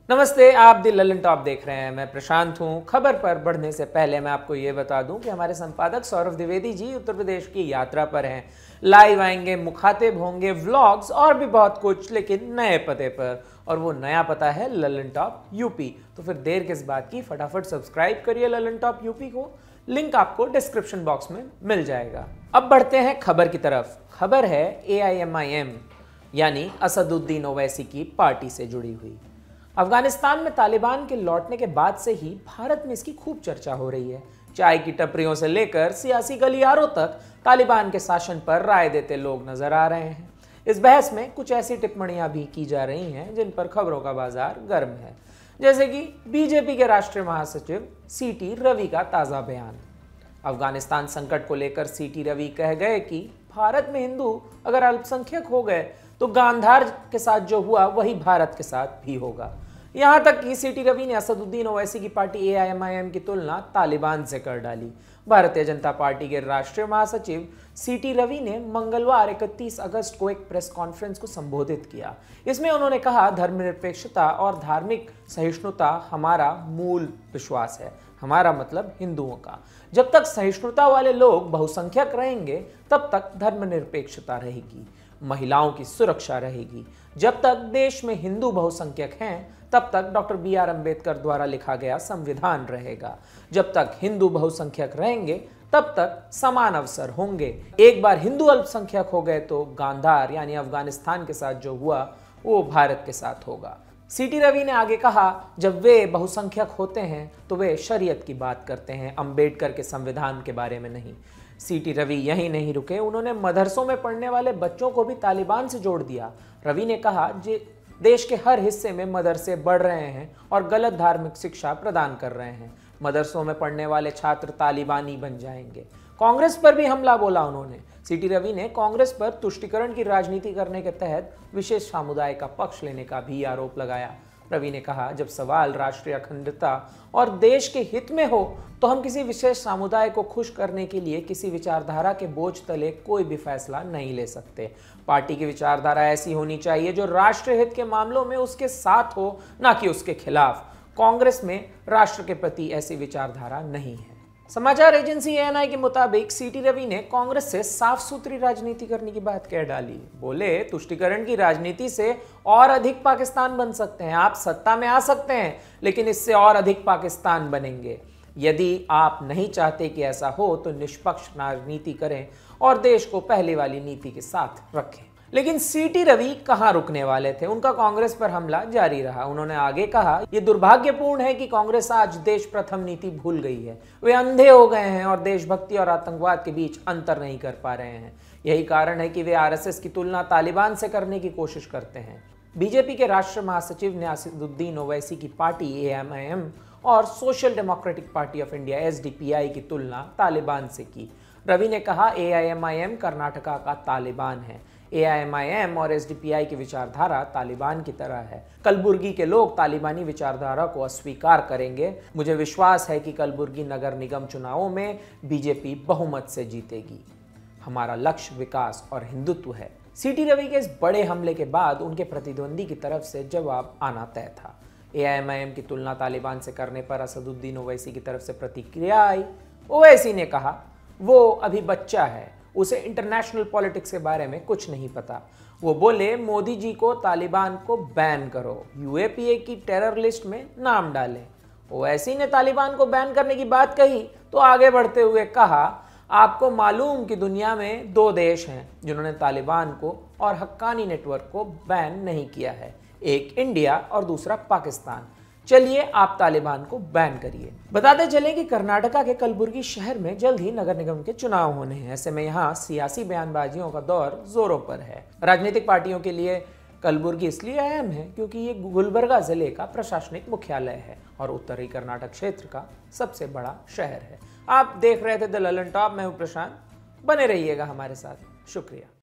नमस्ते, आप द लल्लनटॉप देख रहे हैं। मैं प्रशांत हूं। खबर पर बढ़ने से पहले मैं आपको ये बता दूं कि हमारे संपादक सौरभ द्विवेदी जी उत्तर प्रदेश की यात्रा पर हैं। लाइव आएंगे, मुखातिब होंगे, व्लॉग्स और भी बहुत कुछ, लेकिन नए पते पर। और वो नया पता है लल्लनटॉप यूपी। तो फिर देर किस बात की, फटाफट सब्सक्राइब करिए लल्लनटॉप यूपी को। लिंक आपको डिस्क्रिप्शन बॉक्स में मिल जाएगा। अब बढ़ते हैं खबर की तरफ। खबर है AIMIM यानी असदुद्दीन ओवैसी की पार्टी से जुड़ी हुई। अफगानिस्तान में तालिबान के लौटने के बाद से ही भारत में इसकी खूब चर्चा हो रही है। चाय की टपरियों से लेकर सियासी गलियारों तक तालिबान के शासन पर राय देते लोग नजर आ रहे हैं। इस बहस में कुछ ऐसी टिप्पणियां भी की जा रही हैं जिन पर खबरों का बाजार गर्म है, जैसे कि बीजेपी के राष्ट्रीय महासचिव CT रवि का ताजा बयान। अफगानिस्तान संकट को लेकर CT रवि कह गए कि भारत में हिंदू अगर अल्पसंख्यक हो गए तो गांधार के साथ जो हुआ वही भारत के साथ भी होगा। यहां तक कि CT रवि ने असदुद्दीन ओवैसी की पार्टी AIMIM की तुलना तालिबान से कर डाली। भारतीय जनता पार्टी के राष्ट्रीय महासचिव CT रवि ने मंगलवार 31 अगस्त को एक प्रेस कॉन्फ्रेंस को संबोधित किया। इसमें उन्होंने कहा, धर्मनिरपेक्षता और धार्मिक सहिष्णुता हमारा मूल विश्वास है। हमारा मतलब हिंदुओं का। जब तक सहिष्णुता वाले लोग बहुसंख्यक रहेंगे तब तक धर्मनिरपेक्षता रहेगी, महिलाओं की सुरक्षा रहेगी। जब तक देश में हिंदू बहुसंख्यक हैं तब तक डॉक्टर BR अम्बेडकर द्वारा लिखा गया संविधान रहेगा। जब तक हिंदू बहुसंख्यक रहेंगे तब तक समान अवसर होंगे। एक बार हिंदू अल्पसंख्यक हो गए तो गांधार यानी अफगानिस्तान के साथ जो हुआ वो भारत के साथ होगा। CT रवि ने आगे कहा, जब वे बहुसंख्यक होते हैं तो वे शरीयत की बात करते हैं, अम्बेडकर के संविधान के बारे में नहीं। CT रवि यहीं नहीं रुके, उन्होंने मदरसों में पढ़ने वाले बच्चों को भी तालिबान से जोड़ दिया। रवि ने कहा, देश के हर हिस्से में मदरसे बढ़ रहे हैं और गलत धार्मिक शिक्षा प्रदान कर रहे हैं। मदरसों में पढ़ने वाले छात्र तालिबानी बन जाएंगे। कांग्रेस पर भी हमला बोला उन्होंने। CT रवि ने कांग्रेस पर तुष्टीकरण की राजनीति करने के तहत विशेष समुदाय का पक्ष लेने का भी आरोप लगाया। रवि ने कहा, जब सवाल राष्ट्रीय अखंडता और देश के हित में हो तो हम किसी विशेष समुदाय को खुश करने के लिए किसी विचारधारा के बोझ तले कोई भी फैसला नहीं ले सकते। पार्टी की विचारधारा ऐसी होनी चाहिए जो राष्ट्रीय हित के मामलों में उसके साथ हो, ना कि उसके खिलाफ। कांग्रेस में राष्ट्र के प्रति ऐसी विचारधारा नहीं है। समाचार एजेंसी ANI के मुताबिक CT रवि ने कांग्रेस से साफ सुथरी राजनीति करने की बात कह डाली। बोले, तुष्टीकरण की राजनीति से और अधिक पाकिस्तान बन सकते हैं। आप सत्ता में आ सकते हैं लेकिन इससे और अधिक पाकिस्तान बनेंगे। यदि आप नहीं चाहते कि ऐसा हो तो निष्पक्ष राजनीति करें और देश को पहले वाली नीति के साथ रखें। लेकिन CT रवि कहां रुकने वाले थे, उनका कांग्रेस पर हमला जारी रहा। उन्होंने आगे कहा, यह दुर्भाग्यपूर्ण है कि कांग्रेस आज देश प्रथम नीति भूल गई है। वे अंधे हो गए हैं और देशभक्ति और आतंकवाद के बीच अंतर नहीं कर पा रहे हैं। यही कारण है कि वे RSS की तुलना तालिबान से करने की कोशिश करते हैं। बीजेपी के राष्ट्रीय महासचिव ने असदुद्दीन ओवैसी की पार्टी AIMIM और social democratic party of India SDPI की तुलना तालिबान से की। रवि ने कहा, AIMIM कर्नाटका का तालिबान है। AIMIM और SDPI की विचारधारा तालिबान की तरह है। कलबुर्गी के लोग तालिबानी विचारधारा को अस्वीकार करेंगे। मुझे विश्वास है कि कलबुर्गी नगर निगम चुनावों में BJP बहुमत से जीतेगी। हमारा लक्ष्य विकास और हिंदुत्व है। CT रवि के इस बड़े हमले के बाद उनके प्रतिद्वंदी की तरफ से जवाब आना तय था। AIMIM की तुलना तालिबान से करने पर असदुद्दीन ओवैसी की तरफ से प्रतिक्रिया आई। ओवैसी ने कहा, वो अभी बच्चा है, उसे इंटरनेशनल पॉलिटिक्स के बारे में कुछ नहीं पता। वो बोले, मोदी जी को तालिबान को बैन करो, UAPA की टेरर लिस्ट में नाम डालें। ओवैसी ने तालिबान को बैन करने की बात कही तो आगे बढ़ते हुए कहा, आपको मालूम कि दुनिया में 2 देश हैं जिन्होंने तालिबान को और हक्कानी नेटवर्क को बैन नहीं किया है, एक इंडिया और दूसरा पाकिस्तान। चलिए आप तालिबान को बैन करिए। बताते चले कि कर्नाटका के कलबुर्गी शहर में जल्द ही नगर निगम के चुनाव होने हैं। ऐसे में यहाँ सियासी बयानबाजियों का दौर जोरों पर है। राजनीतिक पार्टियों के लिए कलबुर्गी इसलिए अहम है क्योंकि ये गुलबर्गा जिले का प्रशासनिक मुख्यालय है और उत्तरी कर्नाटक क्षेत्र का सबसे बड़ा शहर है। आप देख रहे थे द लल्लनटॉप, मैं हूं प्रशांत। बने रहिएगा हमारे साथ। शुक्रिया।